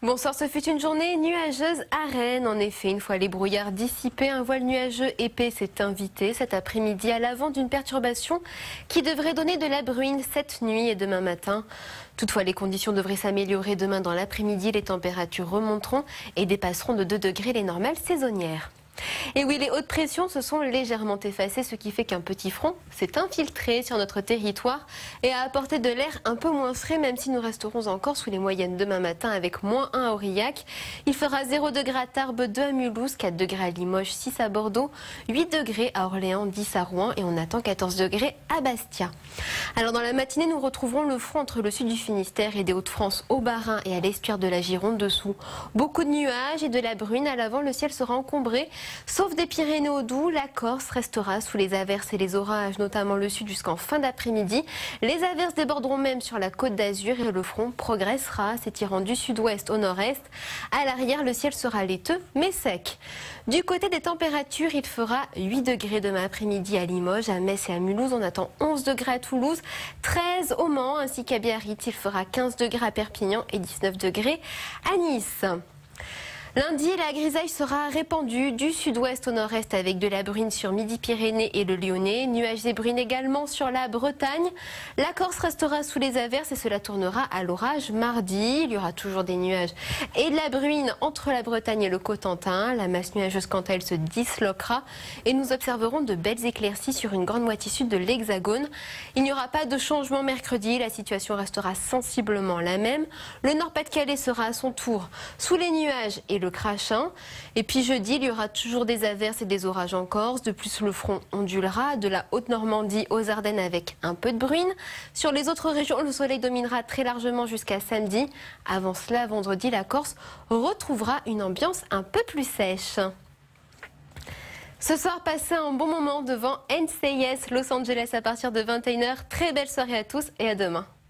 Bonsoir, ce fut une journée nuageuse à Rennes. En effet, une fois les brouillards dissipés, un voile nuageux épais s'est invité cet après-midi à l'avant d'une perturbation qui devrait donner de la bruine cette nuit et demain matin. Toutefois, les conditions devraient s'améliorer demain dans l'après-midi. Les températures remonteront et dépasseront de 2 degrés les normales saisonnières. Et oui, les hautes pressions se sont légèrement effacées, ce qui fait qu'un petit front s'est infiltré sur notre territoire et a apporté de l'air un peu moins frais, même si nous resterons encore sous les moyennes demain matin avec -1 à Aurillac. Il fera 0 degrés à Tarbes, 2 à Mulhouse, 4 degrés à Limoges, 6 à Bordeaux, 8 degrés à Orléans, 10 à Rouen et on attend 14 degrés à Bastia. Alors dans la matinée, nous retrouverons le front entre le sud du Finistère et des Hauts-de-France au Bas-Rhin et à l'estuaire de la Gironde dessous. Beaucoup de nuages et de la bruine. À l'avant, le ciel sera encombré. Sauf des Pyrénées au Doubs, la Corse restera sous les averses et les orages, notamment le sud jusqu'en fin d'après-midi. Les averses déborderont même sur la Côte d'Azur et le front progressera, s'étirant du sud-ouest au nord-est. À l'arrière, le ciel sera laiteux mais sec. Du côté des températures, il fera 8 degrés demain après-midi à Limoges, à Metz et à Mulhouse. On attend 11 degrés à Toulouse, 13 au Mans ainsi qu'à Biarritz. Il fera 15 degrés à Perpignan et 19 degrés à Nice. Lundi, la grisaille sera répandue du sud-ouest au nord-est avec de la bruine sur Midi-Pyrénées et le Lyonnais. Nuages et bruine également sur la Bretagne. La Corse restera sous les averses et cela tournera à l'orage mardi. Il y aura toujours des nuages et de la bruine entre la Bretagne et le Cotentin. La masse nuageuse, quant à elle, se disloquera et nous observerons de belles éclaircies sur une grande moitié sud de l'Hexagone. Il n'y aura pas de changement mercredi. La situation restera sensiblement la même. Le Nord-Pas-de-Calais sera à son tour sous les nuages et le crachin. Et puis jeudi, il y aura toujours des averses et des orages en Corse. De plus, le front ondulera de la Haute-Normandie aux Ardennes avec un peu de bruine. Sur les autres régions, le soleil dominera très largement jusqu'à samedi. Avant cela, vendredi, la Corse retrouvera une ambiance un peu plus sèche. Ce soir, passez un bon moment devant NCIS Los Angeles à partir de 21 h. Très belle soirée à tous et à demain.